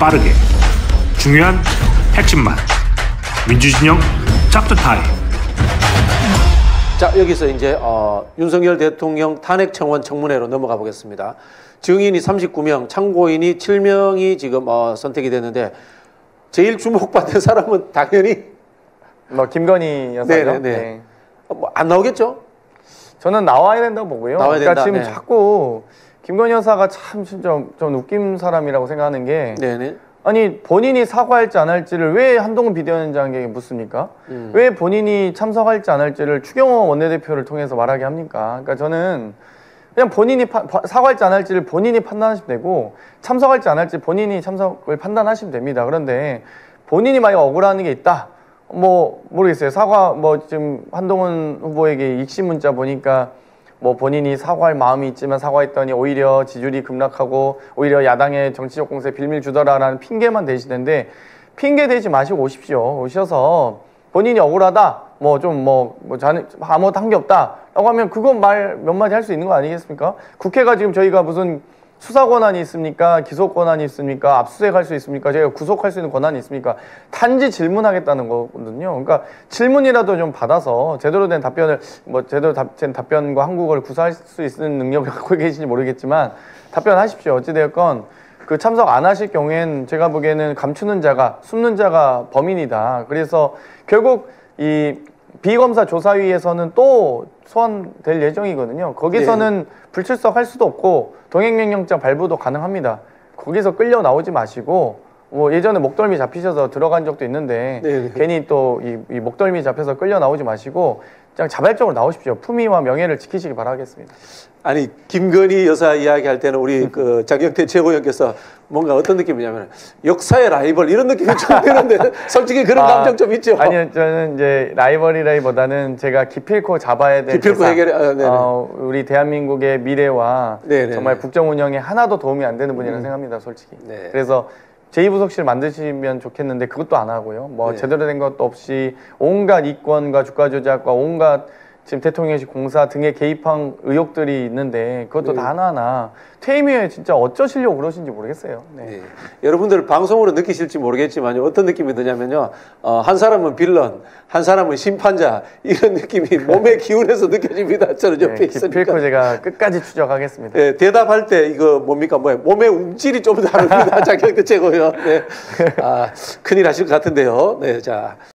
빠르게 중요한 핵심만 민주진영 짭짤타임. 자, 여기서 이제 윤석열 대통령 탄핵 청원 청문회로 넘어가 보겠습니다. 증인이 39명, 참고인이 7명이 지금 선택이 됐는데 제일 주목받는 사람은 당연히 김건희 여사죠. 네. 안 나오겠죠? 저는 나와야 된다고 보고요. 나와야 된다. 지금 자꾸 김건희 여사가 참 진짜 좀 웃긴 사람이라고 생각하는 게 아니 본인이 사과할지 안 할지를 왜 한동훈 비대위원장에게 묻습니까? 왜 본인이 참석할지 안 할지를 추경호 원내대표를 통해서 말하게 합니까? 그러니까 저는 그냥 본인이 사과할지 안 할지를 본인이 판단하시면 되고 참석할지 안 할지 본인이 참석을 판단하시면 됩니다. 그런데 본인이 만약 억울한 게 있다. 모르겠어요. 지금 한동훈 후보에게 익신 문자 보니까 본인이 사과할 마음이 있지만 사과했더니 오히려 지지율이 급락하고 오히려 야당의 정치적 공세에 빌미를 주더라라는 핑계만 대시는데 핑계 대지 마시고 오십시오. 오셔서 본인이 억울하다, 아무것도 한 게 없다 라고 하면 그건 말 몇 마디 할 수 있는 거 아니겠습니까? 국회가 지금 저희가 무슨 수사 권한이 있습니까? 기소 권한이 있습니까? 압수수색할 수 있습니까? 저희가 구속할 수 있는 권한이 있습니까? 단지 질문하겠다는 거거든요. 그러니까 질문이라도 좀 받아서 제대로 된 답변을 제대로 된 답변과 한국어를 구사할 수 있는 능력을 갖고 계신지 모르겠지만 답변하십시오. 어찌되었건 그 참석 안 하실 경우엔 제가 보기에는 감추는 자가 숨는 자가 범인이다. 그래서 결국 이 비검사 조사위에서는 또 소환될 예정이거든요. 거기서는 불출석할 수도 없고 동행명령장 발부도 가능합니다. 거기서 끌려 나오지 마시고 예전에 목덜미 잡히셔서 들어간 적도 있는데 괜히 또 이 목덜미 잡혀서 끌려 나오지 마시고 그냥 자발적으로 나오십시오. 품위와 명예를 지키시기 바라겠습니다. 아니 김건희 여사 이야기할 때는 우리 그 장경태 최고위원께서 뭔가 어떤 느낌이냐면 역사의 라이벌 이런 느낌이 좀 드는데 솔직히 그런 감정 좀 있죠. 아니요, 저는 이제 라이벌이라기보다는 제가 기필코 잡아야 될 기필코 해결해 우리 대한민국의 미래와 정말 국정 운영에 하나도 도움이 안 되는 분이라고 생각합니다, 솔직히. 그래서 제2부속실 만드시면 좋겠는데 그것도 안 하고요. 제대로 된 것도 없이 온갖 이권과 주가 조작과 온갖 지금 대통령실 공사 등에 개입한 의혹들이 있는데 그것도 다 하나하나 퇴임 후에 진짜 어쩌시려고 그러신지 모르겠어요. 여러분들 방송으로 느끼실지 모르겠지만 어떤 느낌이 드냐면요. 한 사람은 빌런, 한 사람은 심판자 이런 느낌이 몸의 기운에서 느껴집니다. 저는 옆에 있으니까. 기필코 제가 끝까지 추적하겠습니다. 대답할 때 이거 뭡니까? 몸의 움찔이 좀 다릅니다. 장경태 최고요. 큰일 하실 것 같은데요. 자.